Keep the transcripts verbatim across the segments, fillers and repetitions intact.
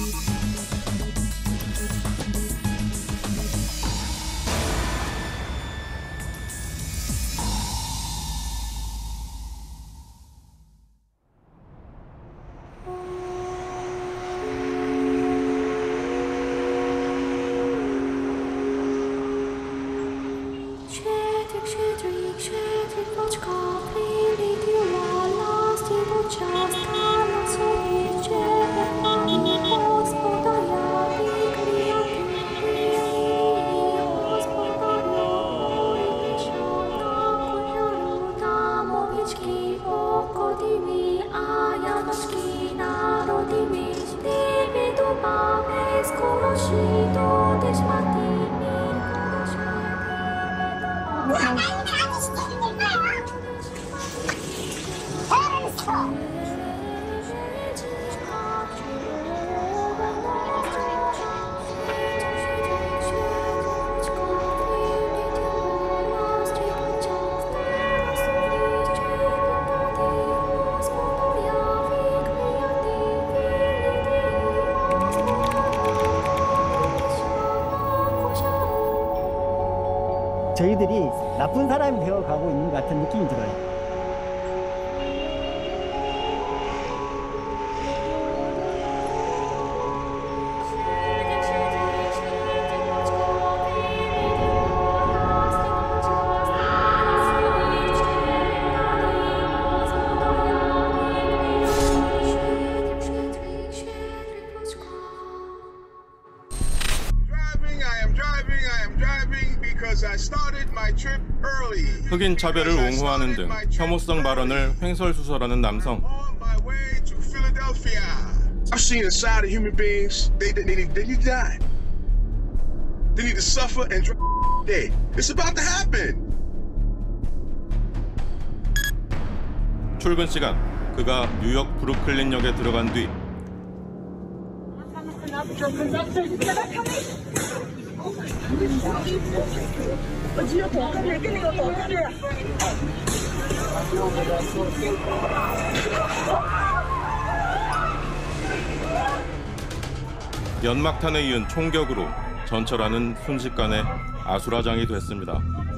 저희들이 나쁜 사람이 되어가고 있는 것 같은 느낌이 들어요. 흑인 차별을 옹호하는 등 혐오성 발언을 횡설수설하는 남성. I've seen a side of human beings. They, they, they, they need to die. They need to suffer and drop dead. It's about to happen. 출근 시간, 그가 뉴욕 브루클린역에 들어간 뒤 연막탄에 이은 총격으로 전철하는 순식간에 아수라장이 됐습니다.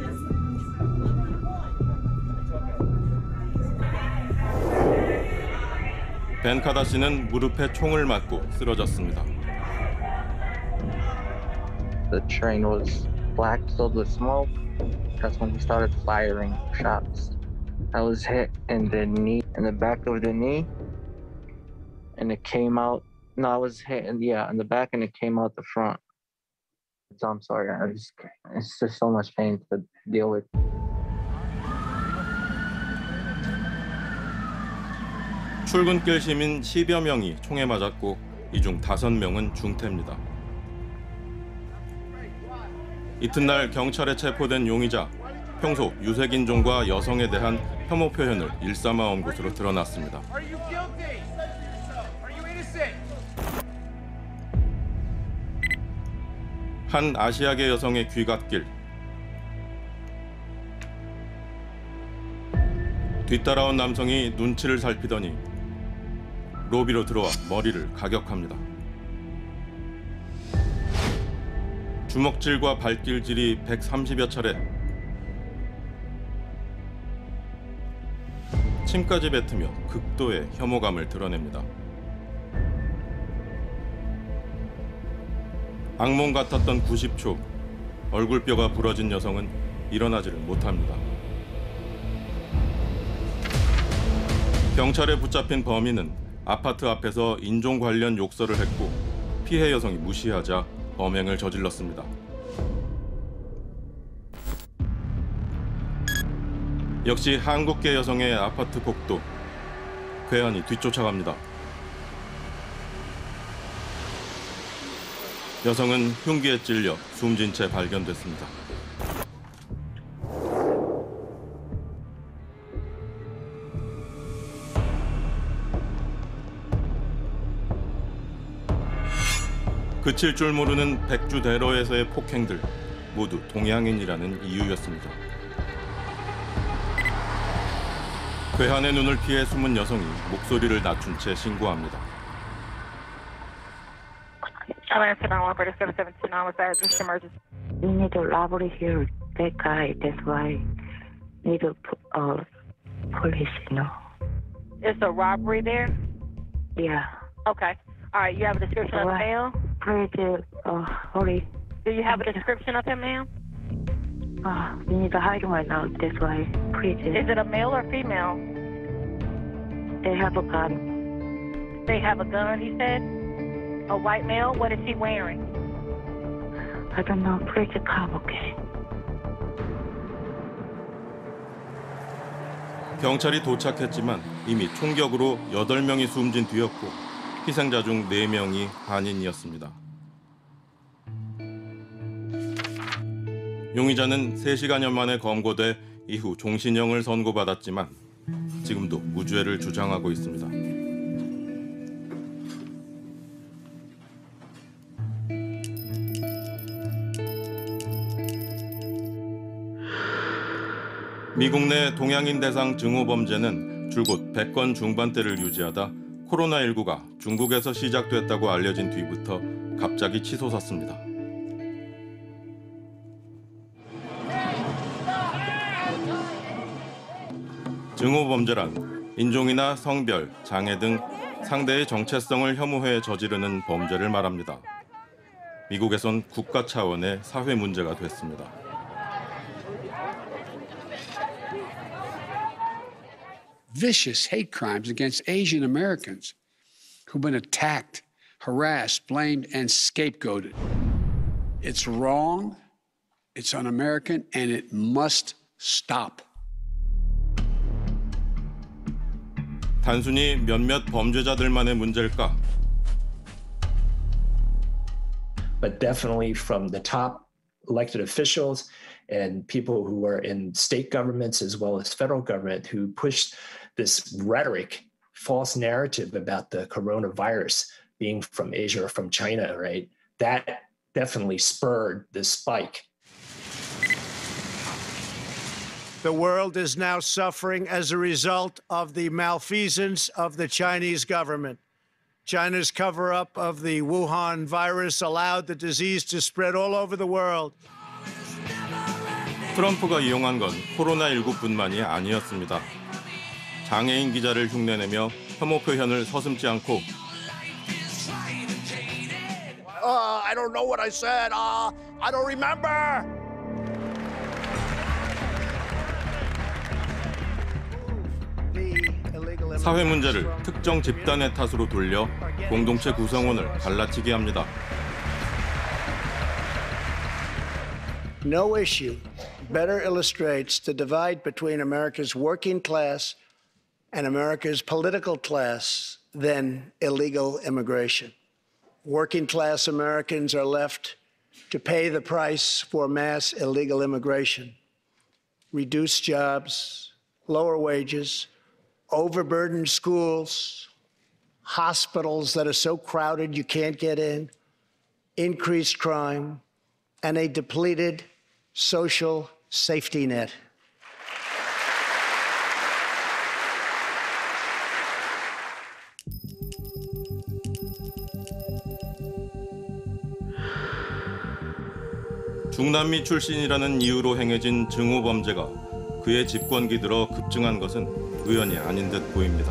벤 카다시는 무릎에 총을 맞고 쓰러졌습니다. The train was black filled with smoke. That's when he started firing shots. I was hit in the knee, in the back of the knee, and it came out. No, I was hit, in, yeah, in the back, and it came out the front. So I'm sorry. I just, it's just so much pain to deal with. 출근길 시민 십여 명이 총에 맞았고 이 중 다섯 명은 중태입니다. 이튿날 경찰에 체포된 용의자, 평소 유색인종과 여성에 대한 혐오 표현을 일삼아온 것으로 드러났습니다. 한 아시아계 여성의 귀갓길. 뒤따라온 남성이 눈치를 살피더니 로비로 들어와 머리를 가격합니다. 주먹질과 발길질이 백삼십여 차례, 침까지 뱉으며 극도의 혐오감을 드러냅니다. 악몽 같았던 구십 초, 얼굴뼈가 부러진 여성은 일어나지를 못합니다. 경찰에 붙잡힌 범인은 아파트 앞에서 인종 관련 욕설을 했고 피해 여성이 무시하자 범행을 저질렀습니다. 역시 한국계 여성의 아파트 복도, 괴한이 뒤쫓아갑니다. 여성은 흉기에 찔려 숨진 채 발견됐습니다. 그칠 줄 모르는 백주대로에서의 폭행들, 모두 동양인이라는 이유였습니다. 괴한의 눈을 피해 숨은 여성이 목소리를 낮춘 채 신고합니다. Atlanta seven one for the seven seven two nine, what's that? Just emergency. We need to robbery here. That guy, that's why need to put uh, police, you know. It's a robbery there? Yeah. Okay. All right, you have a description of the male? Please, uh, hurry. Do you have a description of him, ma'am? Uh, we need to hide him right now, that's why. Please. Is it a male or female? They have a gun. They have a gun, he said? A white male? What is he wearing? I don't know. Please come, okay? 경찰이 도착했지만 이미 총격으로 여덟 명이 숨진 뒤였고 희생자 중 네 명이 한인이었습니다. 용의자는 세 시간여 만에 검거돼 이후 종신형을 선고받았지만 지금도 무죄를 주장하고 있습니다. 미국 내 동양인 대상 증오 범죄는 줄곧 백 건 중반대를 유지하다 코로나십구가 중국에서 시작됐다고 알려진 뒤부터 갑자기 치솟았습니다. 증오 범죄란 인종이나 성별, 장애 등 상대의 정체성을 혐오해 저지르는 범죄를 말합니다. 미국에선 국가 차원의 사회 문제가 됐습니다. Vicious hate crimes against Asian Americans who've been attacked, harassed, blamed, and scapegoated. It's wrong, it's un-American, and it must stop. 단순히 몇몇 범죄자들만의 문제일까? But definitely from the top elected officials and people who are in state governments as well as federal government who pushed this rhetoric, false narrative about the coronavirus being from Asia or from China, right? That definitely spurred this spike. The world is now suffering as a result of the malfeasance of the Chinese government. China's cover-up of the Wuhan virus allowed the disease to spread all over the world. 트럼프가 이용한 건 코로나십구뿐만이 아니었습니다. 장애인 기자를 흉내내며 혐오 표현을 서슴지 않고 Uh, I don't know what I said. Uh, I don't remember. 사회 문제를 특정 집단의 탓으로 돌려 공동체 구성원을 갈라치게 합니다. No issue better illustrates the divide between America's working class and America's political class than illegal immigration. Working class Americans are left to pay the price for mass illegal immigration. Reduced jobs, lower wages, overburdened schools, hospitals that are so crowded you can't get in, increased crime, and a depleted social safety net. 중남미 출신이라는 이유로 행해진 증오 범죄가 그의 집권기 들어 급증한 것은 우연이 아닌 듯 보입니다.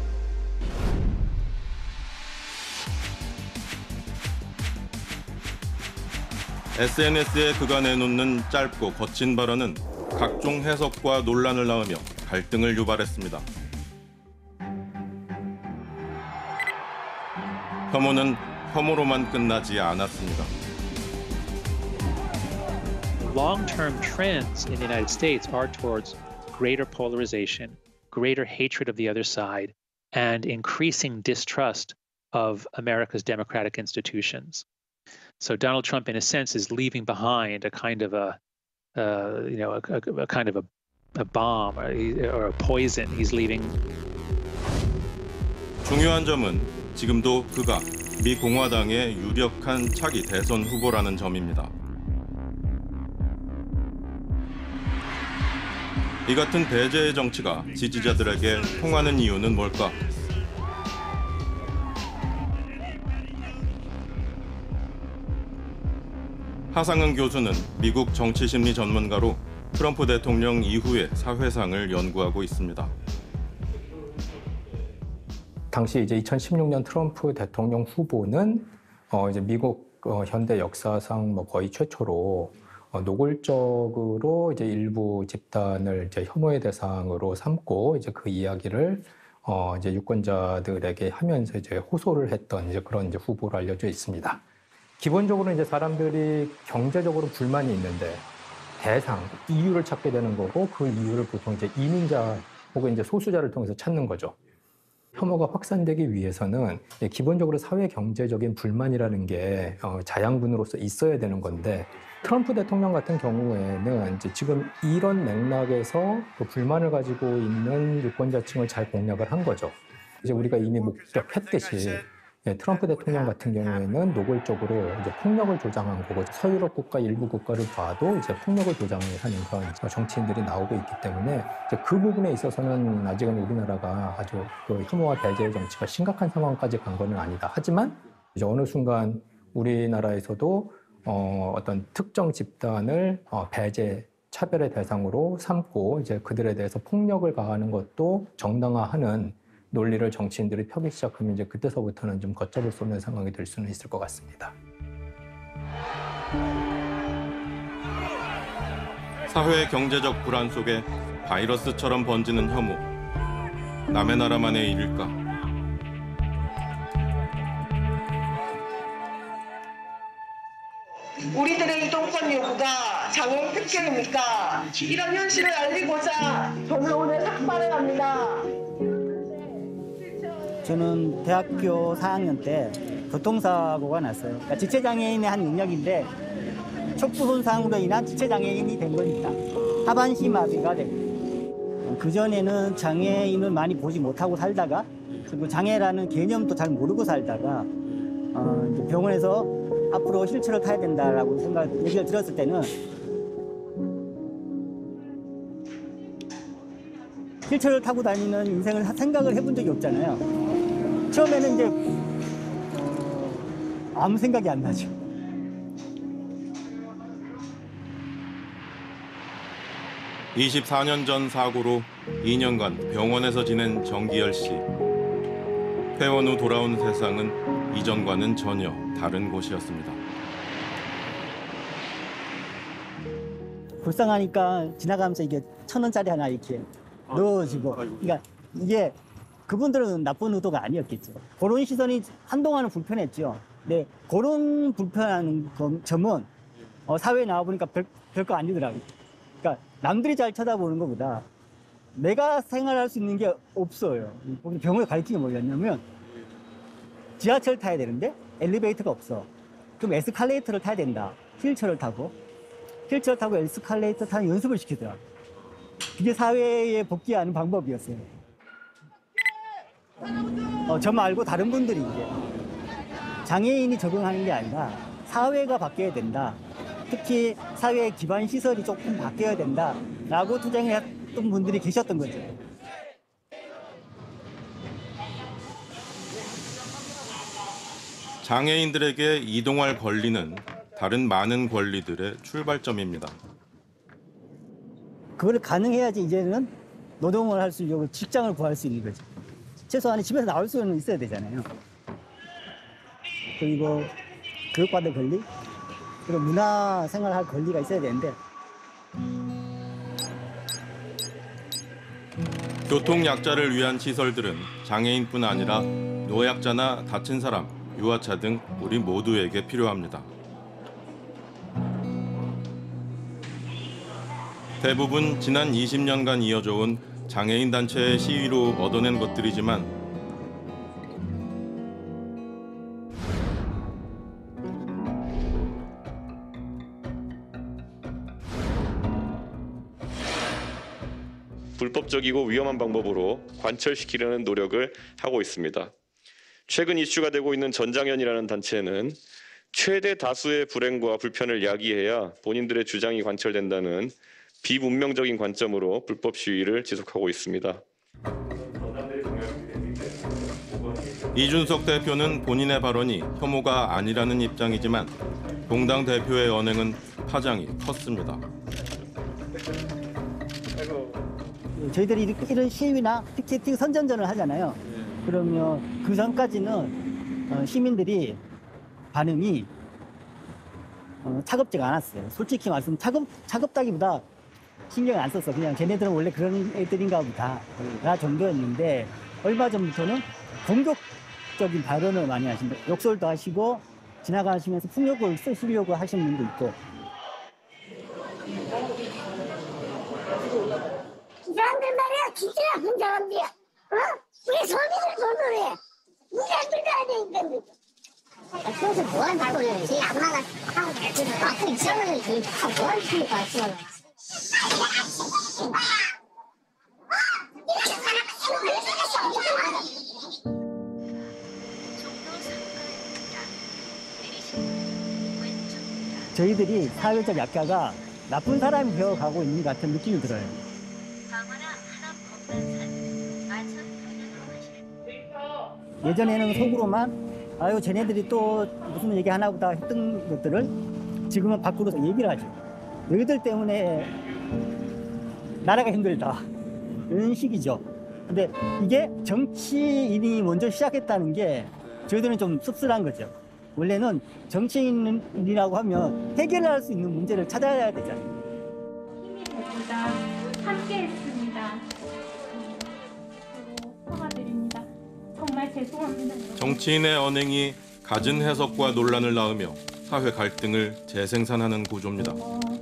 에스엔에스에 그가 내놓는 짧고 거친 발언은 각종 해석과 논란을 낳으며 갈등을 유발했습니다. 혐오는 혐오로만 끝나지 않았습니다. Long-term trends in the United States are towards greater polarization, greater hatred of the other side, and increasing distrust of America's democratic institutions. So Donald Trump, in a sense, is leaving behind a kind of a, uh, you know, a, a, a kind of a, a bomb or, or a poison. He's leaving. 중요한 점은 지금도 그가 미 공화당의 유력한 차기 대선 후보라는 점입니다. 이 같은 배제의 정치가 지지자들에게 통하는 이유는 뭘까? 하상은 교수는 미국 정치심리 전문가로 트럼프 대통령 이후의 사회상을 연구하고 있습니다. 당시 이제 이천십육 년 트럼프 대통령 후보는 어 이제 미국 어 현대 역사상 뭐 거의 최초로 어 노골적으로 이제 일부 집단을 이제 혐오의 대상으로 삼고 이제 그 이야기를 어 이제 유권자들에게 하면서 이제 호소를 했던 이제 그런 이제 후보로 알려져 있습니다. 기본적으로 이제 사람들이 경제적으로 불만이 있는데 대상, 이유를 찾게 되는 거고 그 이유를 보통 이제 이민자 혹은 이제 소수자를 통해서 찾는 거죠. 혐오가 확산되기 위해서는 기본적으로 사회 경제적인 불만이라는 게 자양분으로서 있어야 되는 건데 트럼프 대통령 같은 경우에는 이제 지금 이런 맥락에서 그 불만을 가지고 있는 유권자층을 잘 공략을 한 거죠. 이제 우리가 이미 목격했듯이 트럼프 대통령 같은 경우에는 노골적으로 이제 폭력을 조장한 거고 서유럽 국가 일부 국가를 봐도 이제 폭력을 조장을 하는 그런 정치인들이 나오고 있기 때문에 이제 그 부분에 있어서는 아직은 우리나라가 아주 그 혐오와 배제의 정치가 심각한 상황까지 간 거는 아니다. 하지만 이제 어느 순간 우리나라에서도 어, 어떤 특정 집단을 어, 배제, 차별의 대상으로 삼고 이제 그들에 대해서 폭력을 가하는 것도 정당화하는 논리를 정치인들이 펴기 시작하면 이제 그때서부터는 좀 걷잡을 수 없는 상황이 될 수는 있을 것 같습니다. 사회 경제적 불안 속에 바이러스처럼 번지는 혐오. 남의 나라만의 일일까? 우리들의 이동권 요구가 장애인 특権입니까? 이런 현실을 알리고자 저는 오늘 삭발을 합니다. 저는 대학교 사 학년 때 교통사고가 났어요. 그러니까 지체장애인의 한 능력인데 촉부 손상으로 인한 지체장애인이 된 겁니다. 하반신 마비가 되고 그전에는 장애인을 많이 보지 못하고 살다가 그리고 장애라는 개념도 잘 모르고 살다가 어, 이제 병원에서 앞으로 휠체어를 타야 된다라고 생각 얘기를 들었을 때는 휠체어를 타고 다니는 인생을 생각을 해본 적이 없잖아요. 처음에는 이제 어, 아무 생각이 안 나죠. 이십사 년 전 사고로 이 년간 병원에서 지낸 정기열 씨. 퇴원 후 돌아온 세상은 이전과는 전혀 다른 곳이었습니다. 불쌍하니까 지나가면서 이게 천 원짜리 하나 이렇게 넣어주고, 그러니까 이게 그분들은 나쁜 의도가 아니었겠죠. 그런 시선이 한동안은 불편했죠. 근데 그런 불편한 점은 어, 사회에 나와보니까 별, 별거 아니더라고요. 그러니까 남들이 잘 쳐다보는 것보다 내가 생활할 수 있는 게 없어요. 병원에 가르친 게 뭐였냐면 지하철 타야 되는데 엘리베이터가 없어. 그럼 에스컬레이터를 타야 된다. 휠체어를 타고. 휠체어 타고 에스컬레이터 타는 연습을 시키더라고요. 그게 사회에 복귀하는 방법이었어요. 어, 저 말고 다른 분들이 이제 장애인이 적응하는 게 아니라 사회가 바뀌어야 된다. 특히 사회 기반 시설이 조금 바뀌어야 된다라고 주장을 했던 분들이 계셨던 거죠. 장애인들에게 이동할 권리는 다른 많은 권리들의 출발점입니다. 그걸 가능해야지 이제는 노동을 할 수 있고 직장을 구할 수 있는 거죠. 최소한 집에서 나올 수는 있어야 되잖아요. 그리고 교육받을 권리, 그리고 문화생활할 권리가 있어야 되는데 교통약자를 위한 시설들은 장애인뿐 아니라 노약자나 다친 사람, 유아차 등 우리 모두에게 필요합니다. 대부분 지난 이십 년간 이어져 온 장애인 단체의 시위로 얻어낸 것들이지만 불법적이고 위험한 방법으로 관철시키려는 노력을 하고 있습니다. 최근 이슈가 되고 있는 전장현이라는 단체는 최대 다수의 불행과 불편을 야기해야 본인들의 주장이 관철된다는 비문명적인 관점으로 불법 시위를 지속하고 있습니다. 이준석 대표는 본인의 발언이 혐오가 아니라는 입장이지만 공당 대표의 언행은 파장이 컸습니다. 저희들이 이렇게 이런 시위나 피켓팅 선전전을 하잖아요. 그러면 그 전까지는 어, 시민들이 반응이 어, 차갑지가 않았어요. 솔직히 말씀 차갑, 차갑다기보다 신경을 안 썼어. 그냥 걔네들은 원래 그런 애들인가 보다 라 정도였는데 얼마 전부터는 공격적인 발언을 많이 하신다. 욕설도 하시고 지나가시면서 폭력을 쓰시려고 하시는 분도 있고. 이 사람들 말이야 진짜 나쁜 사람들이야. 어? 우리 서민을 돈을 해. 우리 아들도 안 돼. 그래서 뭐한다고 그래. 제 엄마가 하고 그래서 앞으로 이상을 저희 뭐 하십니까? 저희들이 사회적 약자가 나쁜 사람이 되어가고 있는 것 같은 느낌이 들어요. 예전에는 속으로만 아유 쟤네들이 또 무슨 얘기 하나 보다 했던 것들을 지금은 밖으로 얘기를 하죠. 너희들 때문에 나라가 힘들다 이런 식이죠. 근데 이게 정치인이 먼저 시작했다는 게 저희들은 좀 씁쓸한 거죠. 원래는 정치인이라고 하면 해결할 수 있는 문제를 찾아야 되잖아요. 힘이 되고자 함께했습니다. 사과드립니다. 정말 죄송합니다. 정치인의 언행이 갖은 해석과 논란을 낳으며 사회 갈등을 재생산하는 구조입니다.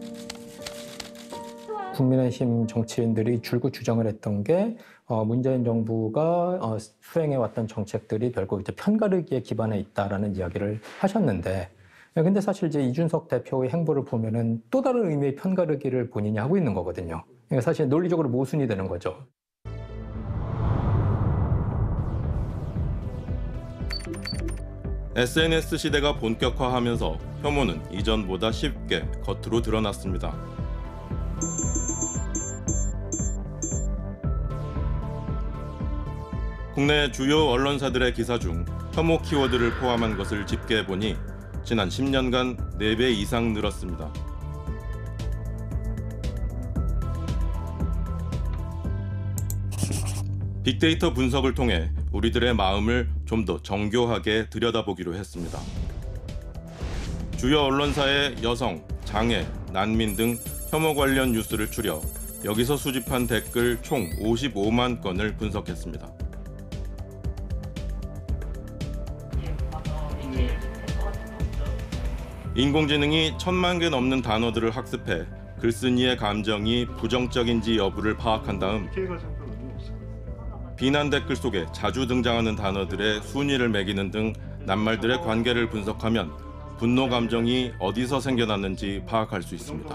국민의힘 정치인들이 줄곧 주장을 했던 게 어, 문재인 정부가 어, 수행해왔던 정책들이 결국 이제 편가르기에 기반해 있다라는 이야기를 하셨는데, 근데 사실 이제 이준석 대표의 행보를 보면은 또 다른 의미의 편가르기를 본인이 하고 있는 거거든요. 그러니까 사실 논리적으로 모순이 되는 거죠. 에스엔에스 시대가 본격화하면서 혐오는 이전보다 쉽게 겉으로 드러났습니다. 국내 주요 언론사들의 기사 중 혐오 키워드를 포함한 것을 집계해보니 지난 십 년간 네 배 이상 늘었습니다. 빅데이터 분석을 통해 우리들의 마음을 좀 더 정교하게 들여다보기로 했습니다. 주요 언론사의 여성, 장애, 난민 등 혐오 관련 뉴스를 추려 여기서 수집한 댓글 총 오십오만 건을 분석했습니다. 인공지능이 천만 개 넘는 단어들을 학습해 글쓴이의 감정이 부정적인지 여부를 파악한 다음 비난 댓글 속에 자주 등장하는 단어들의 순위를 매기는 등 낱말들의 관계를 분석하면 분노 감정이 어디서 생겨났는지 파악할 수 있습니다.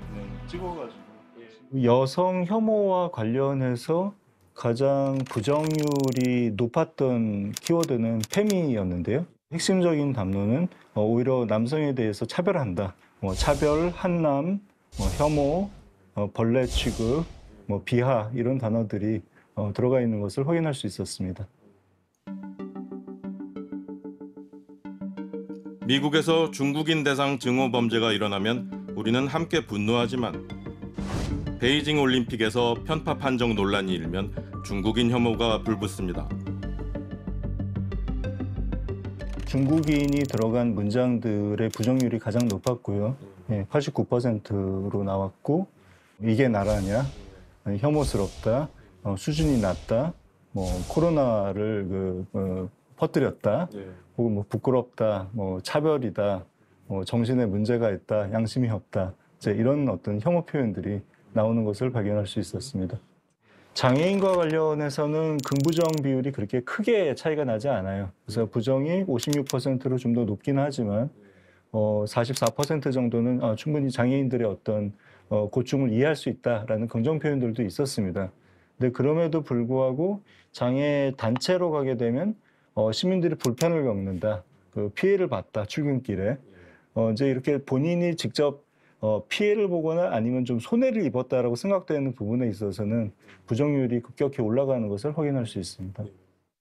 여성 혐오와 관련해서 가장 부정률이 높았던 키워드는 페미였는데요. 핵심적인 담론은 오히려 남성에 대해서 차별한다. 뭐 차별, 한남, 뭐 혐오, 어, 벌레 취급, 뭐 비하 이런 단어들이 어, 들어가 있는 것을 확인할 수 있었습니다. 미국에서 중국인 대상 증오 범죄가 일어나면 우리는 함께 분노하지만 베이징 올림픽에서 편파 판정 논란이 일면 중국인 혐오가 불붙습니다. 중국인이 들어간 문장들의 부정률이 가장 높았고요. 예, 팔십구 퍼센트로 나왔고 이게 나라냐, 혐오스럽다, 어, 수준이 낮다, 뭐 코로나를 그, 어, 퍼뜨렸다, 네. 혹은 뭐 부끄럽다, 뭐 차별이다, 뭐 정신에 문제가 있다, 양심이 없다, 이제 이런 어떤 혐오 표현들이 나오는 것을 발견할 수 있었습니다. 장애인과 관련해서는 긍부정 비율이 그렇게 크게 차이가 나지 않아요. 그래서 부정이 오십육 퍼센트로 좀 더 높긴 하지만 어, 사십사 퍼센트 정도는 어, 충분히 장애인들의 어떤 어, 고충을 이해할 수 있다라는 긍정 표현들도 있었습니다. 근데 그럼에도 불구하고 장애 단체로 가게 되면 어, 시민들이 불편을 겪는다, 그 피해를 봤다, 출근길에 어, 이제 이렇게 본인이 직접 어, 피해를 보거나 아니면 좀 손해를 입었다라고 생각되는 부분에 있어서는 부정률이 급격히 올라가는 것을 확인할 수 있습니다.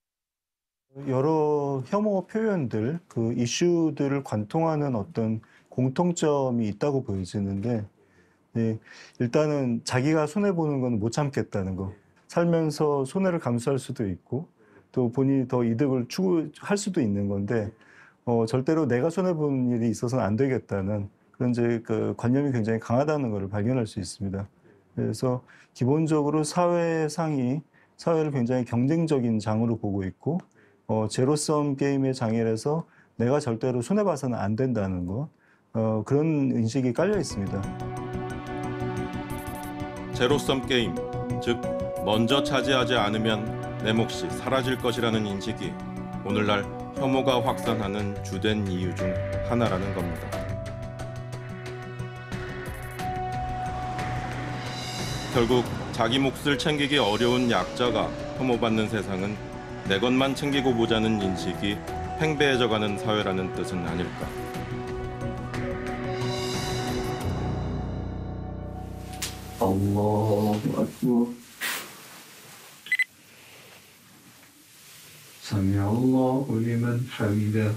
여러 혐오 표현들, 그 이슈들을 관통하는 어떤 공통점이 있다고 보여지는데 예, 일단은 자기가 손해보는 건 못 참겠다는 거. 살면서 손해를 감수할 수도 있고 또 본인이 더 이득을 추구할 수도 있는 건데 어, 절대로 내가 손해보는 일이 있어서는 안 되겠다는 그런 이제 그 관념이 굉장히 강하다는 것을 발견할 수 있습니다. 그래서 기본적으로 사회상이 사회를 굉장히 경쟁적인 장으로 보고 있고 어, 제로섬 게임의 장애라서 내가 절대로 손해봐서는 안 된다는 것 어, 그런 인식이 깔려 있습니다. 제로섬 게임, 즉 먼저 차지하지 않으면 내 몫이 사라질 것이라는 인식이 오늘날 혐오가 확산하는 주된 이유 중 하나라는 겁니다. 결국 자기 몫을 챙기기 어려운 약자가 혐오받는 세상은 내 것만 챙기고 보자는 인식이 팽배해져가는 사회라는 뜻은 아닐까. 알라후 악bar. Sami'allahu liman hamidah.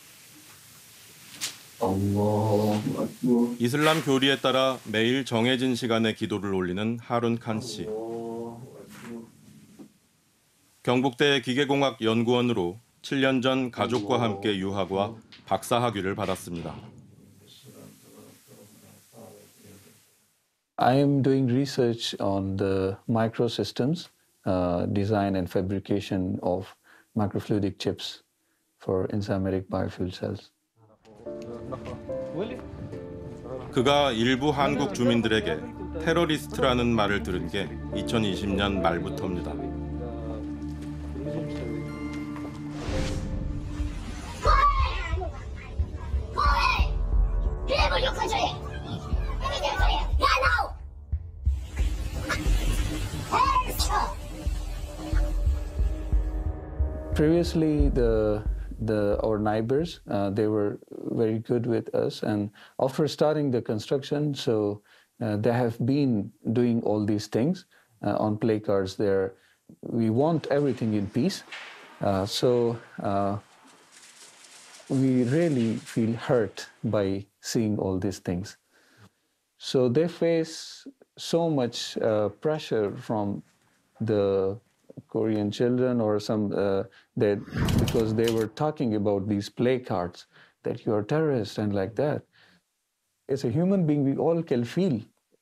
알라후 악bar. 이슬람 교리에 따라 매일 정해진 시간에 기도를 올리는 하룬 칸 씨. 경북대 기계공학 연구원으로 칠 년 전 가족과 함께 유학과 박사 학위를 받았습니다. I am doing research on the microsystems, uh, design and fabrication of microfluidic chips for enzymatic biofuel cells. 그가 일부 한국 주민들에게 테러리스트라는 말을 들은 게 이천이십 년 말부터입니다. Previously, the the our neighbors uh, they were very good with us, and after starting the construction, so uh, they have been doing all these things uh, on placards. There, we want everything in peace. Uh, so uh, we really feel hurt by seeing all these things. So they face so much uh, pressure from the Korean children or some uh, that because they were talking about these placards that you are terrorists and like that. As a human being, we all can feel.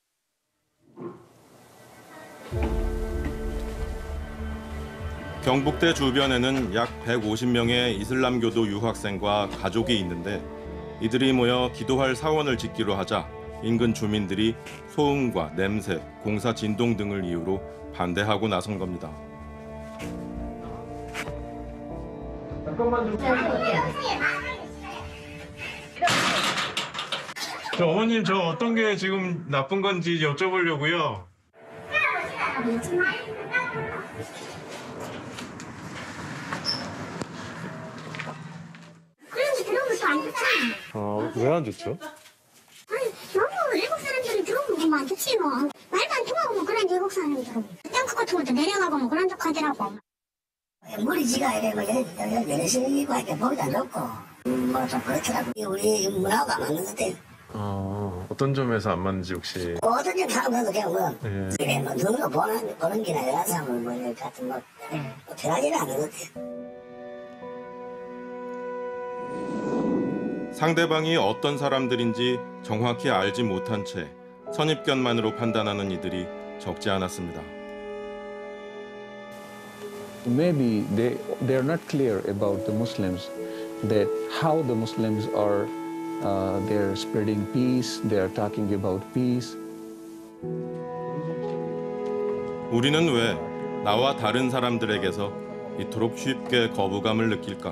경북대 주변에는 약 백오십 명의 이슬람교도 유학생과 가족이 있는데 이들이 모여 기도할 사원을 짓기로 하자 인근 주민들이 소음과 냄새, 공사 진동 등을 이유로 반대하고 나선 겁니다. 잠깐만 좀. 저 어머님 저 어떤 게 지금 나쁜 건지 여쭤보려고요. 그런데 들어온 것도 안 좋잖아. 어, 왜 안 좋죠? 아니, 너무 외국 사람들이 들어오면 뭐 안 좋지 뭐. 말도 안 통하고 뭐 그런 외국 사람들이. 땅크 같은 것도 내려가고 뭐 그런 척 하더라고. 머리지가 이래고 내리시고 하니까 보기도 안 좋고 뭐 좀 그렇더라고. 우리 문화가 안 맞는 것 같아요. 어, 어떤 점에서 안 맞는지 혹시? 어떤 점 사람들도 그냥 뭐 예. 그래 뭐 눈으로 보는, 보는 게나 여러 사람은 뭐 같은 뭐 변하지는 않는 것 같아요. 상대방이 어떤 사람들인지 정확히 알지 못한 채 선입견만으로 판단하는 이들이 적지 않았습니다. Maybe they they are not clear about the Muslims, that how the Muslims are uh, they are spreading peace, they are talking about peace. 우리는 왜 나와 다른 사람들에게서 이토록 쉽게 거부감을 느낄까?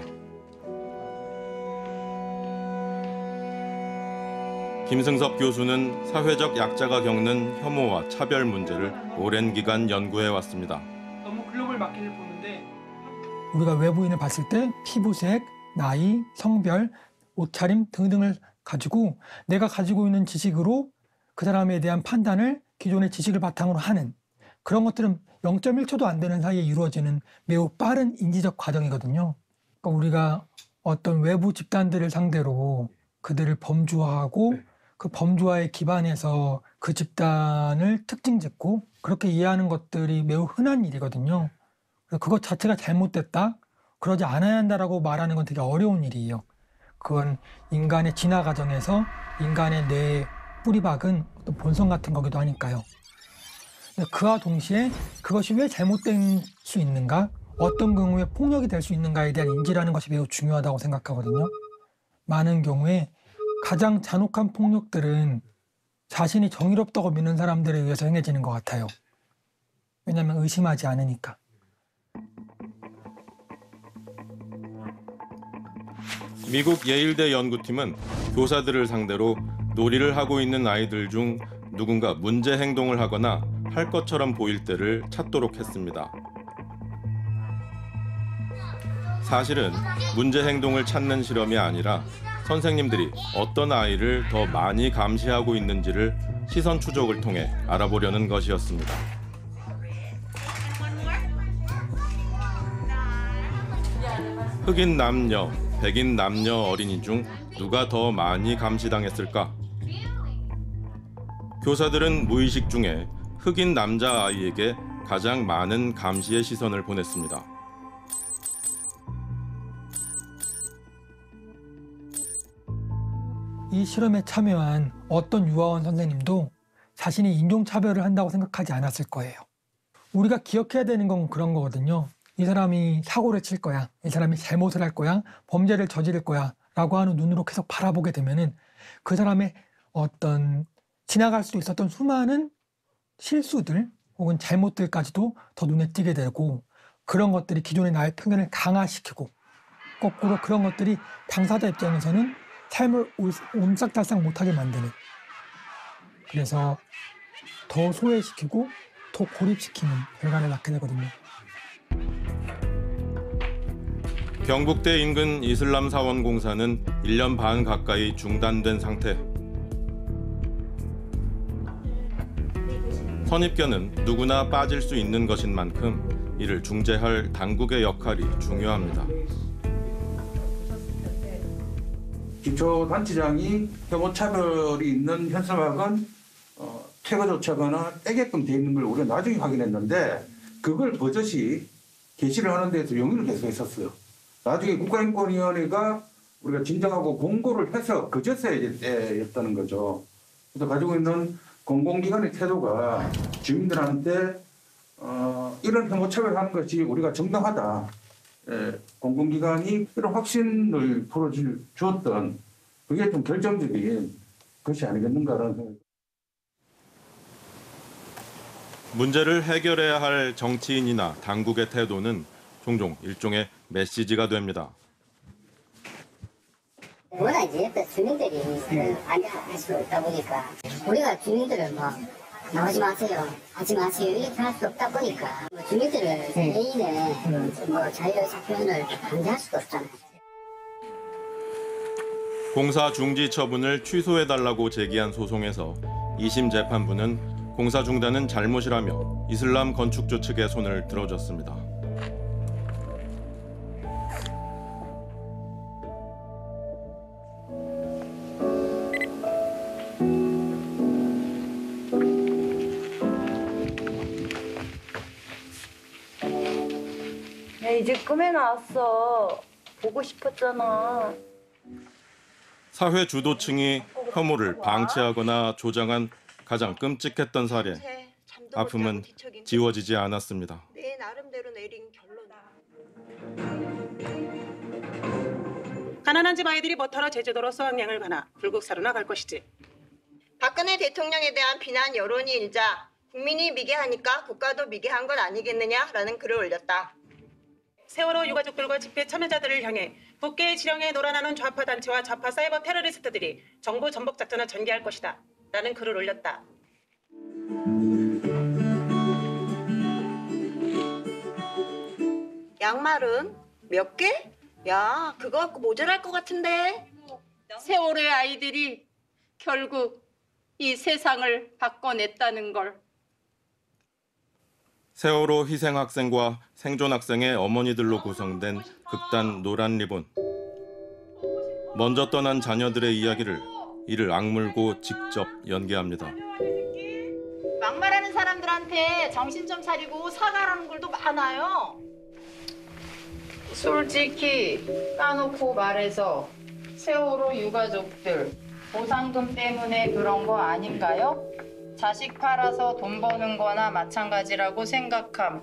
김승섭 교수는 사회적 약자가 겪는 혐오와 차별 문제를 오랜 기간 연구해 왔습니다. 너무 글로벌 마켓을 보는데 우리가 외부인을 봤을 때 피부색, 나이, 성별, 옷차림 등등을 가지고 내가 가지고 있는 지식으로 그 사람에 대한 판단을 기존의 지식을 바탕으로 하는 그런 것들은 영 점 일 초도 안 되는 사이에 이루어지는 매우 빠른 인지적 과정이거든요. 그러니까 우리가 어떤 외부 집단들을 상대로 그들을 범주화하고 그 범주화에 기반해서 그 집단을 특징 짓고 그렇게 이해하는 것들이 매우 흔한 일이거든요. 그래서 그것 자체가 잘못됐다, 그러지 않아야 한다라고 말하는 건 되게 어려운 일이에요. 그건 인간의 진화 과정에서 인간의 뇌에 뿌리박은 어떤 본성 같은 거기도 하니까요. 그와 동시에 그것이 왜 잘못된 수 있는가, 어떤 경우에 폭력이 될 수 있는가에 대한 인지라는 것이 매우 중요하다고 생각하거든요. 많은 경우에 가장 잔혹한 폭력들은 자신이 정의롭다고 믿는 사람들에 의해서 행해지는 것 같아요. 왜냐하면 의심하지 않으니까. 미국 예일대 연구팀은 교사들을 상대로 놀이를 하고 있는 아이들 중 누군가 문제 행동을 하거나 할 것처럼 보일 때를 찾도록 했습니다. 사실은 문제 행동을 찾는 실험이 아니라 선생님들이 어떤 아이를 더 많이 감시하고 있는지를 시선 추적을 통해 알아보려는 것이었습니다. 흑인 남녀, 백인 남녀 어린이 중 누가 더 많이 감시당했을까? 교사들은 무의식 중에 흑인 남자 아이에게 가장 많은 감시의 시선을 보냈습니다. 이 실험에 참여한 어떤 유아원 선생님도 자신이 인종차별을 한다고 생각하지 않았을 거예요. 우리가 기억해야 되는 건 그런 거거든요. 이 사람이 사고를 칠 거야, 이 사람이 잘못을 할 거야, 범죄를 저지를 거야 라고 하는 눈으로 계속 바라보게 되면은 그 사람의 어떤 지나갈 수 있었던 수많은 실수들 혹은 잘못들까지도 더 눈에 띄게 되고, 그런 것들이 기존의 나의 편견을 강화시키고, 거꾸로 그런 것들이 당사자 입장에서는 삶을 옴싹달싹 못하게 만드는, 그래서 더 소외시키고 더 고립시키는 결과를 낳게 되거든요. 경북대 인근 이슬람 사원 공사는 일 년 반 가까이 중단된 상태. 선입견은 누구나 빠질 수 있는 것인 만큼 이를 중재할 당국의 역할이 중요합니다. 기초단체장이 혐오차별이 있는 현수막은 어, 퇴거 조치하거나 떼게끔 돼 있는 걸 우리가 나중에 확인했는데, 그걸 버젓이 게시를 하는 데서 용인을 계속 했었어요. 나중에 국가인권위원회가 우리가 진정하고 공고를 해서 그제서야 떼였다는 거죠. 그래서 가지고 있는 공공기관의 태도가 주민들한테 어, 이런 혐오차별하는 것이 우리가 정당하다, 예, 공공기관이 이런 확신을 풀어주었던, 그게 좀 결정적인 것이 아니겠는가라는 생각이. 문제를 해결해야 할 정치인이나 당국의 태도는 종종 일종의 메시지가 됩니다. 워낙 이제 옆에 주민들이 안전할 수 없다 보니까 우리가 주민들을 막 나오지 마세요, 하지 마세요 이렇게 할 수 없다 보니까 주민들을 개인의 뭐 자유의사 표현을 강제할 수도 없잖아요. 공사 중지 처분을 취소해달라고 제기한 소송에서 이심 재판부는 공사 중단은 잘못이라며 이슬람 건축주 측의 손을 들어줬습니다. 야, 이제 꿈에 나왔어. 보고 싶었잖아. 사회 주도층이 혐오를 방치하거나 조장한 가장 끔찍했던 사례. 아픔은 지워지지 않았습니다. 내 나름대로 내린 결론이다. 가난한 집 아이들이 뭐하러 제주도로 수학여행을 가나 불국사로나 갈 것이지. 박근혜 대통령에 대한 비난 여론이 일자 국민이 미개하니까 국가도 미개한 건 아니겠느냐라는 글을 올렸다. 세월호 유가족들과 집회 참여자들을 향해 국계의 지령에 놀아나는 좌파 단체와 좌파 사이버 테러리스트들이 정부 전복 작전을 전개할 것이다 라는 글을 올렸다. 양말은 몇 개? 야, 그거 갖고 모자랄 것 같은데. 세월호의 아이들이 결국 이 세상을 바꿔냈다는 걸. 세월호 희생 학생과 생존 학생의 어머니들로 구성된 극단 노란 리본. 먼저 떠난 자녀들의 이야기를 이를 악물고 직접 연기합니다. 막말하는 사람들한테 정신 좀 차리고 사과하는 글도 많아요. 솔직히 까놓고 말해서 세월호 유가족들 보상금 때문에 그런 거 아닌가요? 자식 팔아서 돈 버는 거나 마찬가지라고 생각함.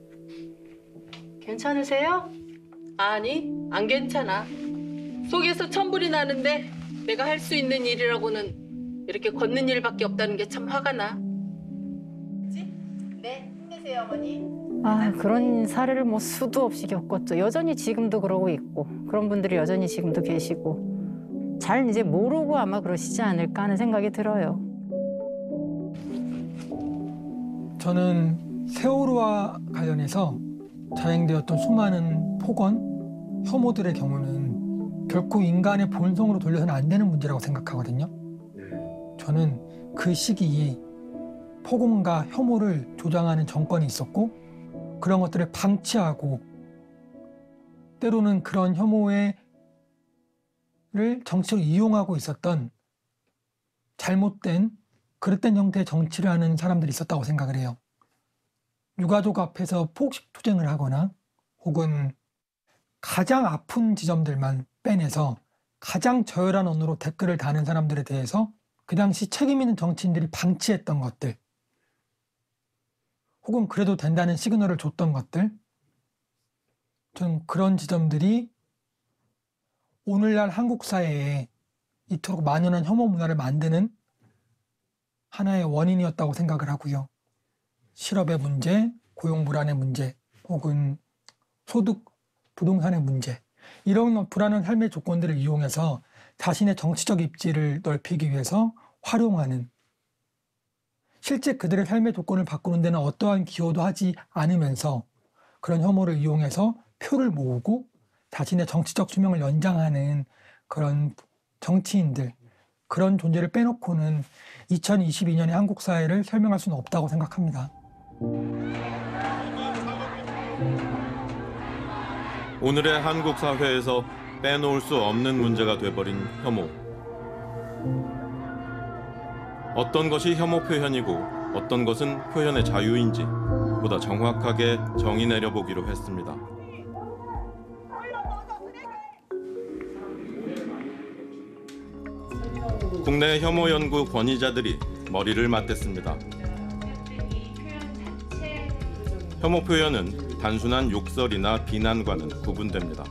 괜찮으세요? 아니, 안 괜찮아. 속에서 천불이 나는데 내가 할 수 있는 일이라고는 이렇게 걷는 일밖에 없다는 게 참 화가 나. 네, 힘내세요, 어머니. 아, 그런 사례를 뭐 수도 없이 겪었죠. 여전히 지금도 그러고 있고 그런 분들이 여전히 지금도 계시고 잘 이제 모르고 아마 그러시지 않을까 하는 생각이 들어요. 저는 세월호와 관련해서 자행되었던 수많은 폭언, 혐오들의 경우는 결코 인간의 본성으로 돌려서는 안 되는 문제라고 생각하거든요. 저는 그 시기에 폭언과 혐오를 조장하는 정권이 있었고 그런 것들을 방치하고 때로는 그런 혐오를 정치로 이용하고 있었던 잘못된 그릇된 형태의 정치를 하는 사람들이 있었다고 생각을 해요. 유가족 앞에서 폭식 투쟁을 하거나 혹은 가장 아픈 지점들만 빼내서 가장 저열한 언어로 댓글을 다는 사람들에 대해서 그 당시 책임 있는 정치인들이 방치했던 것들 혹은 그래도 된다는 시그널을 줬던 것들 저는 그런 지점들이 오늘날 한국 사회에 이토록 만연한 혐오 문화를 만드는 하나의 원인이었다고 생각을 하고요. 실업의 문제, 고용 불안의 문제, 혹은 소득, 부동산의 문제 이런 불안한 삶의 조건들을 이용해서 자신의 정치적 입지를 넓히기 위해서 활용하는 실제 그들의 삶의 조건을 바꾸는 데는 어떠한 기여도 하지 않으면서 그런 혐오를 이용해서 표를 모으고 자신의 정치적 수명을 연장하는 그런 정치인들 그런 존재를 빼놓고는 이천이십이 년의 한국 사회를 설명할 수는 없다고 생각합니다. 오늘의 한국 사회에서 빼놓을 수 없는 문제가 돼버린 혐오. 어떤 것이 혐오 표현이고 어떤 것은 표현의 자유인지 보다 정확하게 정의 내려보기로 했습니다. 국내 혐오 연구 권위자들이 머리를 맞댔습니다. 혐오 표현은 단순한 욕설이나 비난과는 구분됩니다.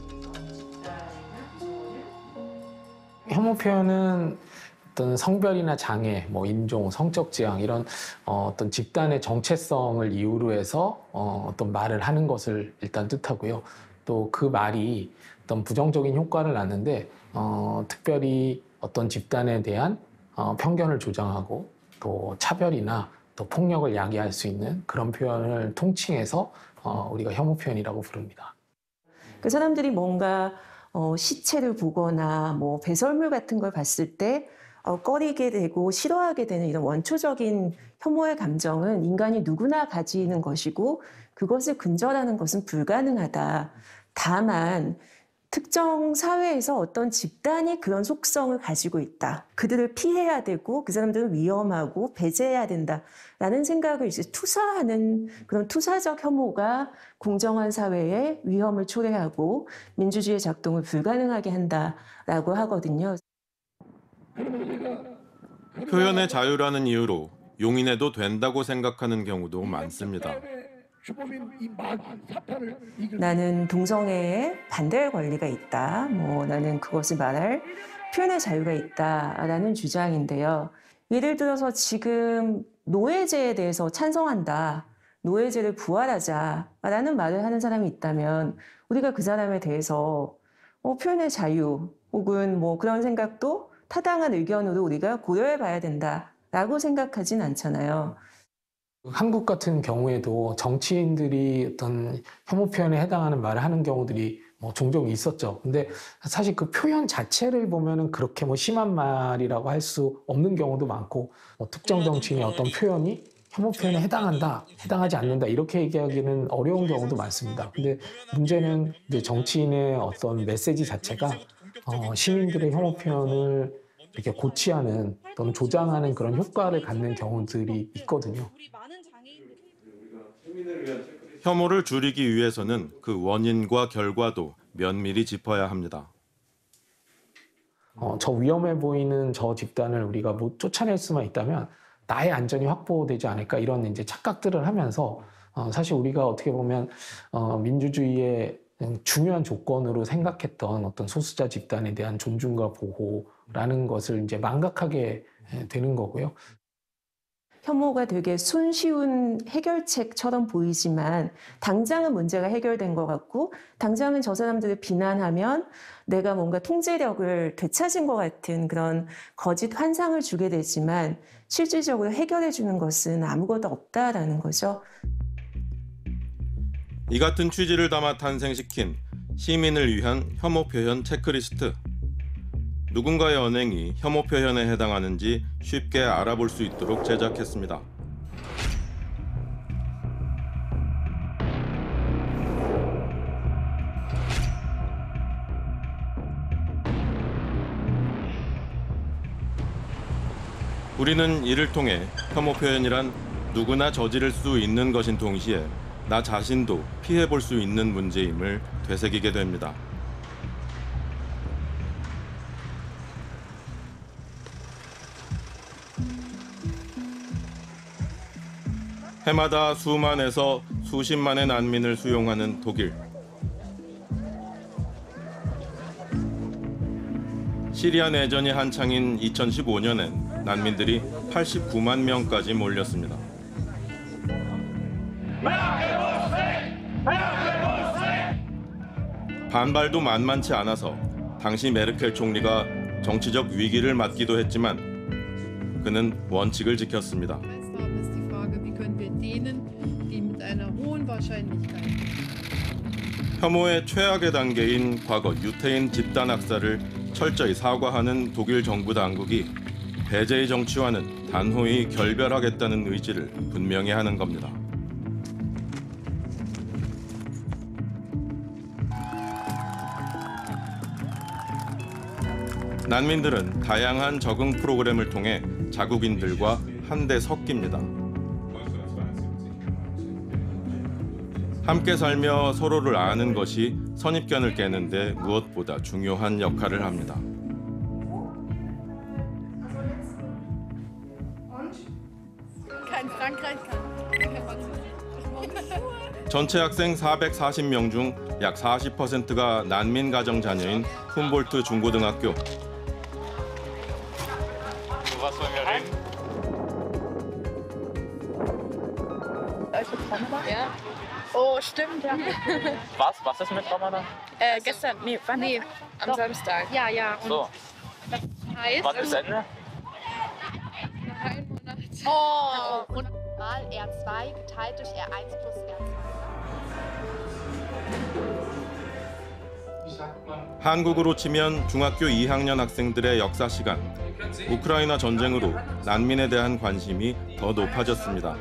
혐오 표현은 어떤 성별이나 장애, 뭐 인종, 성적 지향 이런 어, 어떤 집단의 정체성을 이유로 해서 어, 어떤 말을 하는 것을 일단 뜻하고요. 또 그 말이 어떤 부정적인 효과를 낳는데 어, 특별히 어떤 집단에 대한 어, 편견을 조장하고 또 차별이나 또 폭력을 야기할 수 있는 그런 표현을 통칭해서 어, 우리가 혐오 표현이라고 부릅니다. 그 사람들이 뭔가 어, 시체를 보거나 뭐 배설물 같은 걸 봤을 때 어, 꺼리게 되고 싫어하게 되는 이런 원초적인 혐오의 감정은 인간이 누구나 가지는 것이고 그것을 근절하는 것은 불가능하다. 다만 특정 사회에서 어떤 집단이 그런 속성을 가지고 있다. 그들을 피해야 되고 그 사람들은 위험하고 배제해야 된다라는 생각을 이제 투사하는 그런 투사적 혐오가 공정한 사회에 위험을 초래하고 민주주의의 작동을 불가능하게 한다라고 하거든요. 표현의 자유라는 이유로 용인해도 된다고 생각하는 경우도 많습니다. 나는 동성애에 반대할 권리가 있다. 뭐 나는 그것을 말할 표현의 자유가 있다라는 주장인데요. 예를 들어서 지금 노예제에 대해서 찬성한다. 노예제를 부활하자라는 말을 하는 사람이 있다면 우리가 그 사람에 대해서 어, 표현의 자유 혹은 뭐 그런 생각도 타당한 의견으로 우리가 고려해 봐야 된다라고 생각하진 않잖아요. 한국 같은 경우에도 정치인들이 어떤 혐오 표현에 해당하는 말을 하는 경우들이 뭐 종종 있었죠. 근데 사실 그 표현 자체를 보면은 그렇게 뭐 심한 말이라고 할 수 없는 경우도 많고, 뭐 특정 정치인의 어떤 표현이 혐오 표현에 해당한다, 해당하지 않는다 이렇게 얘기하기는 어려운 경우도 많습니다. 근데 문제는 이제 정치인의 어떤 메시지 자체가 어, 시민들의 혐오 표현을 이렇게 고취하는 또는 조장하는 그런 효과를 갖는 경우들이 있거든요. 혐오를 줄이기 위해서는 그 원인과 결과도 면밀히 짚어야 합니다. 어, 저 위험해 보이는 저 집단을 우리가 못 쫓아낼 수만 있다면 나의 안전이 확보되지 않을까 이런 이제 착각들을 하면서 어, 사실 우리가 어떻게 보면 어, 민주주의의 중요한 조건으로 생각했던 어떤 소수자 집단에 대한 존중과 보호라는 것을 이제 망각하게 되는 거고요. 혐오가 되게 손쉬운 해결책처럼 보이지만 당장은 문제가 해결된 것 같고 당장은 저 사람들을 비난하면 내가 뭔가 통제력을 되찾은 것 같은 그런 거짓 환상을 주게 되지만 실질적으로 해결해 주는 것은 아무것도 없다라는 거죠. 이 같은 취지를 담아 탄생시킨 시민을 위한 혐오 표현 체크리스트. 누군가의 언행이 혐오 표현에 해당하는지 쉽게 알아볼 수 있도록 제작했습니다. 우리는 이를 통해 혐오 표현이란 누구나 저지를 수 있는 것인 동시에 나 자신도 피해볼 수 있는 문제임을 되새기게 됩니다. 해마다 수만에서 수십만의 난민을 수용하는 독일. 시리아 내전이 한창인 이천십오 년엔 난민들이 팔십구만 명까지 몰렸습니다. 반발도 만만치 않아서 당시 메르켈 총리가 정치적 위기를 맞기도 했지만 그는 원칙을 지켰습니다. 혐오의 최악의 단계인 과거 유태인 집단 학살을 철저히 사과하는 독일 정부 당국이 배제의 정치와는 단호히 결별하겠다는 의지를 분명히 하는 겁니다. 난민들은 다양한 적응 프로그램을 통해 자국인들과 한데 섞입니다. 함께 살며 서로를 아는 것이 선입견을 깨는 데 무엇보다 중요한 역할을 합니다. 전체 학생 사백사십 명 중 약 사십 퍼센트가 난민 가정 자녀인 훔볼트 중고등학교. Ja. Oh, stimmt, ja. Was? Was ist mit Ramadan? Äh, gestern, nee, wann? Nee, am Doch. Samstag. Ja, ja. Und So. das heißt, Wann ist Ende? nach einem Monat. Oh, und mal R zwei geteilt durch R eins plus R zwei. 한국으로 치면 중학교 이 학년 학생들의 역사 시간. 우크라이나 전쟁으로 난민에 대한 관심이 더 높아졌습니다.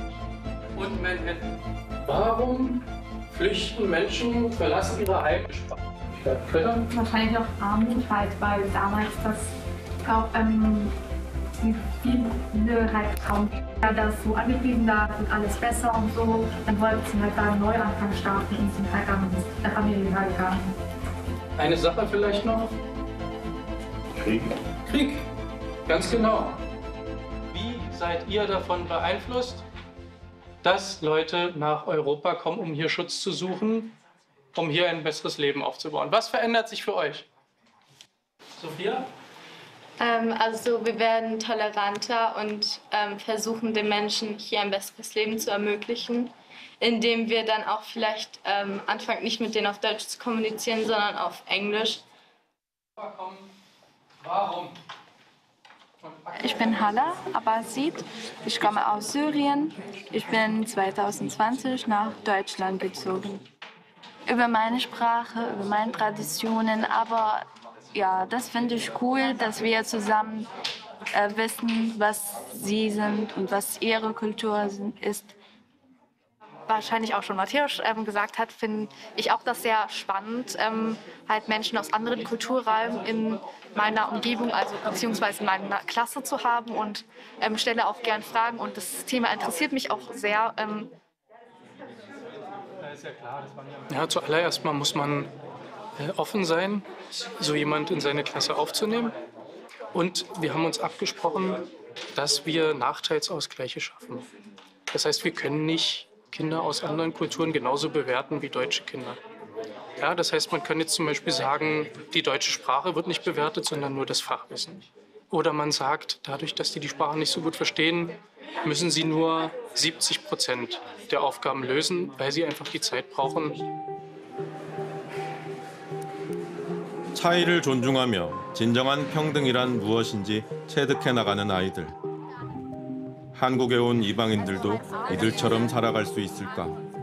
Warum flüchten Menschen, verlassen ihre Heimatstadt? Wahrscheinlich auch Armut halt, weil damals das auch ähm, viele halt kaum das so angepriesen da und alles besser und so. Dann wollten sie halt da einen Neuanfang starten und sind halt an der Familie halt gegangen. Eine Sache vielleicht noch. Krieg. Krieg, ganz genau. Wie seid ihr davon beeinflusst, dass Leute nach Europa kommen, um hier Schutz zu suchen, um hier ein besseres Leben aufzubauen? Was verändert sich für euch? Sophia? Ähm, also wir werden toleranter und ähm, versuchen den Menschen hier ein besseres Leben zu ermöglichen, indem wir dann auch vielleicht ähm, anfangen, nicht mit denen auf Deutsch zu kommunizieren, sondern auf Englisch. Warum? Ich bin Hala Abbasid, ich komme aus Syrien. Ich bin zwanzig zwanzig nach Deutschland gezogen. Über meine Sprache, über meine Traditionen, aber ja, das finde ich cool, dass wir zusammen äh, wissen, was sie sind und was ihre Kultur sind, ist. wahrscheinlich auch schon Matthäus ähm, gesagt hat, finde ich auch das sehr spannend, ähm, halt Menschen aus anderen Kulturräumen in meiner Umgebung, also beziehungsweise in meiner Klasse zu haben und ähm, stelle auch gern Fragen und das Thema interessiert mich auch sehr. Ähm. Ja, zuallererst mal muss man äh, offen sein, so jemand in seine Klasse aufzunehmen. Und wir haben uns abgesprochen, dass wir Nachteilsausgleiche schaffen. Das heißt, wir können nicht Kinder aus anderen Kulturen genauso bewerten wie deutsche Kinder. Ja, das heißt, man kann jetzt zum Beispiel sagen, die deutsche Sprache wird nicht bewertet, sondern nur das Fachwissen. Oder man sagt, dadurch, dass die die Sprache nicht so gut verstehen, müssen sie nur siebzig Prozent der Aufgaben lösen, weil sie einfach die Zeit brauchen. 차이를 존중하며 진정한 평등이란 무엇인지 체득해 나가는 아이들. 한국에 온 이방인들도 이들처럼 살아갈 수 있을까?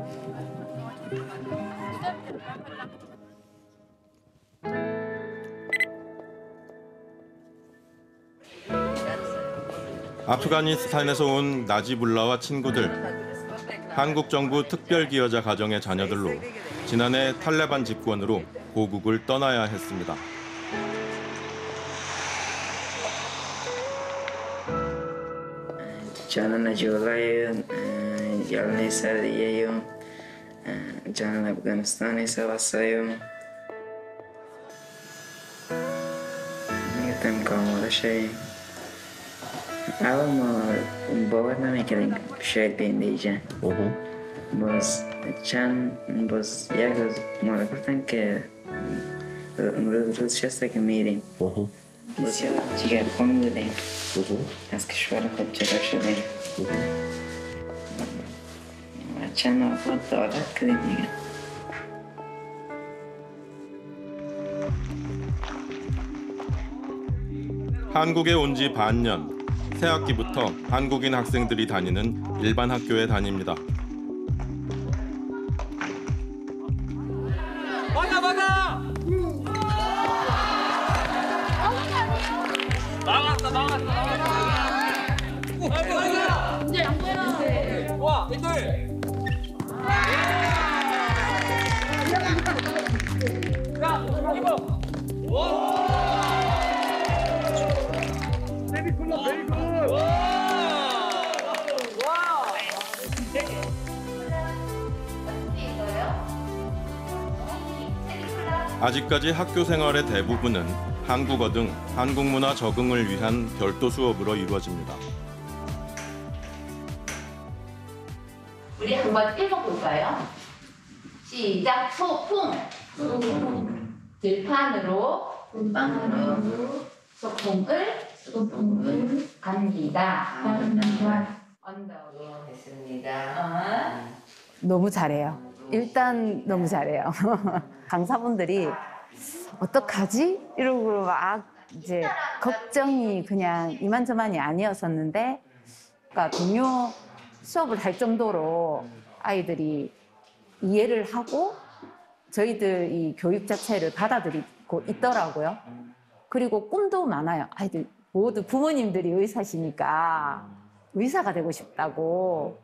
아프가니스탄에서 온 나지불라와 친구들. 한국 정부 특별기여자 가정의 자녀들로 지난해 탈레반 집권으로 고국을 떠나야 했습니다. جانا جولای یالنی سریه جانا افغانستانی سواسایو میگم کاملا شی اول ما باور نمیکردیم شاید بینده ایجا باز چند باز یک روز ما را گفتن که امروز روز شسته که میریم بسیار جگر خون بودیم از کشور خود جدا شدیم و چند آفاد عادت کردیم دیگه. 한국에 온 지 반년, 새 학기부터 한국인 학생들이 다니는 일반 학교에 다닙니다. 막아 막아! 막았어 막았어 막았어. 이제 양보야. 와 이들. 자 이거. 와. 베이비콜라 베이비콜. 와. 와. 아직까지 학교 생활의 대부분은 한국어 등 한국 문화 적응을 위한 별도 수업으로 이루어집니다. 우리 한번 읽어볼까요? 시작. 소풍. 들판으로 들판으로 소풍을 소풍을 갑니다. 언덕으로 됐습니다. 너무 잘해요. 일단 너무 잘해요. 강사분들이 어떡하지? 이러고 막 이제 걱정이 그냥 이만저만이 아니었었는데, 그러니까 동요 수업을 할 정도로 아이들이 이해를 하고 저희들 이 교육 자체를 받아들이고 있더라고요. 그리고 꿈도 많아요. 아이들 모두 부모님들이 의사시니까 의사가 되고 싶다고.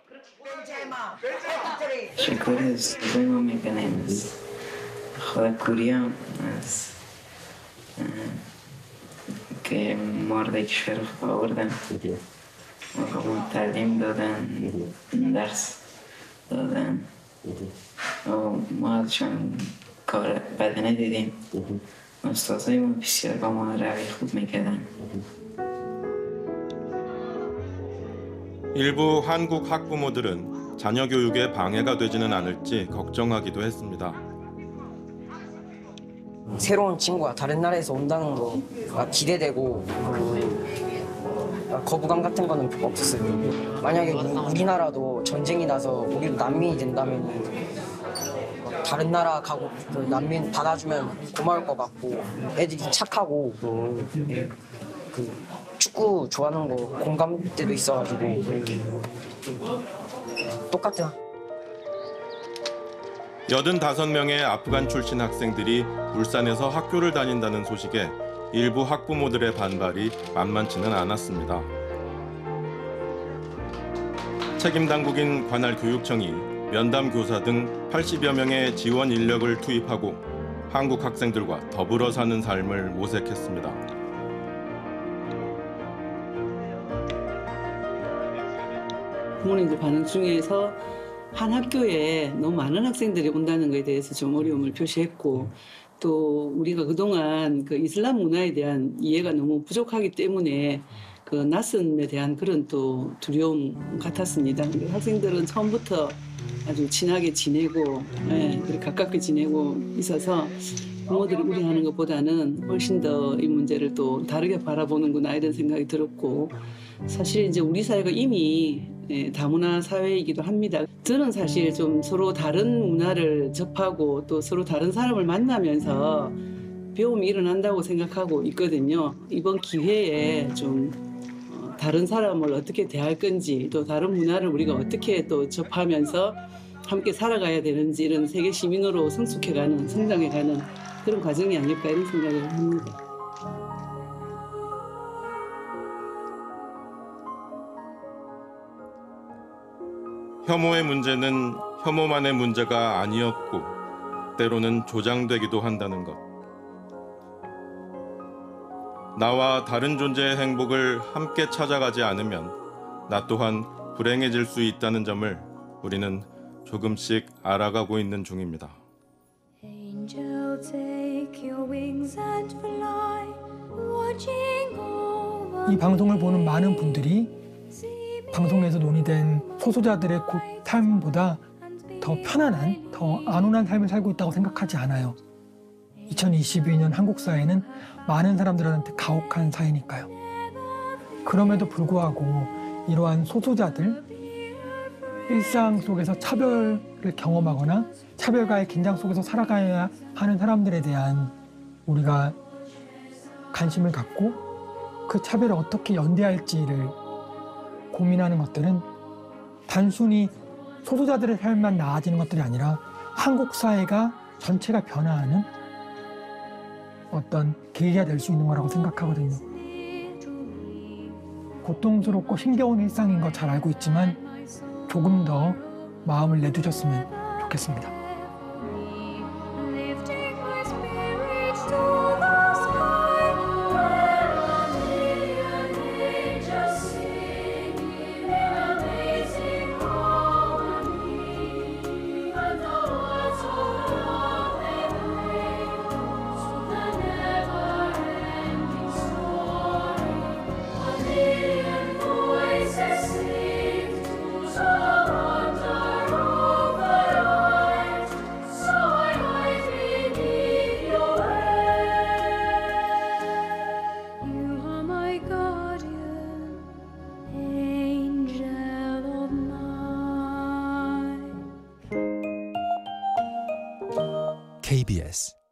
شکر زنگ میکنیم از خدا کوریام از که مارد کشور آوردن و ما تعلیم دادن درس دادن و ما ازشان کار بدنه دیدیم استادای ما بسیار با ما روی خوب میکردن. 일부 한국 학부모들은 자녀 교육에 방해가 되지는 않을지 걱정하기도 했습니다. 새로운 친구가 다른 나라에서 온다는 거가 기대되고 거부감 같은 거는 별로 없었어요. 만약에 우리나라도 전쟁이 나서 우리도 난민이 된다면 다른 나라 가고 난민 받아주면 고마울 것 같고, 애들이 착하고 그 축구 좋아하는 거 공감대도 있어가지고 똑같아. 여든다섯 명의 아프간 출신 학생들이 울산에서 학교를 다닌다는 소식에 일부 학부모들의 반발이 만만치는 않았습니다. 책임 당국인 관할 교육청이 면담 교사 등 팔십여 명의 지원 인력을 투입하고 한국 학생들과 더불어 사는 삶을 모색했습니다. 부모님들 반응 중에서 한 학교에 너무 많은 학생들이 온다는 것에 대해서 좀 어려움을 표시했고, 또 우리가 그동안 그 이슬람 문화에 대한 이해가 너무 부족하기 때문에 그 낯선에 대한 그런 또 두려움 같았습니다. 학생들은 처음부터 아주 친하게 지내고, 예, 그리고 가깝게 지내고 있어서 부모들이 우려하는 것보다는 훨씬 더 이 문제를 또 다르게 바라보는구나 이런 생각이 들었고, 사실 이제 우리 사회가 이미 예, 다문화 사회이기도 합니다. 저는 사실 좀 서로 다른 문화를 접하고 또 서로 다른 사람을 만나면서 배움이 일어난다고 생각하고 있거든요. 이번 기회에 좀 어, 다른 사람을 어떻게 대할 건지, 또 다른 문화를 우리가 어떻게 또 접하면서 함께 살아가야 되는지, 이런 세계 시민으로 성숙해가는, 성장해가는 그런 과정이 아닐까 이런 생각을 합니다. 혐오의 문제는 혐오만의 문제가 아니었고 때로는 조장되기도 한다는 것. 나와 다른 존재의 행복을 함께 찾아가지 않으면 나 또한 불행해질 수 있다는 점을 우리는 조금씩 알아가고 있는 중입니다. 이 방송을 보는 많은 분들이 방송에서 논의된 소수자들의 고- 삶보다 더 편안한, 더 안온한 삶을 살고 있다고 생각하지 않아요. 이천이십이 년 한국 사회는 많은 사람들한테 가혹한 사회니까요. 그럼에도 불구하고 이러한 소수자들, 일상 속에서 차별을 경험하거나 차별과의 긴장 속에서 살아가야 하는 사람들에 대한 우리가 관심을 갖고 그 차별을 어떻게 연대할지를 고민하는 것들은 단순히 소수자들의 삶만 나아지는 것들이 아니라 한국 사회가 전체가 변화하는 어떤 계기가 될 수 있는 거라고 생각하거든요. 고통스럽고 힘겨운 일상인 거 잘 알고 있지만 조금 더 마음을 내두셨으면 좋겠습니다. 케이비에스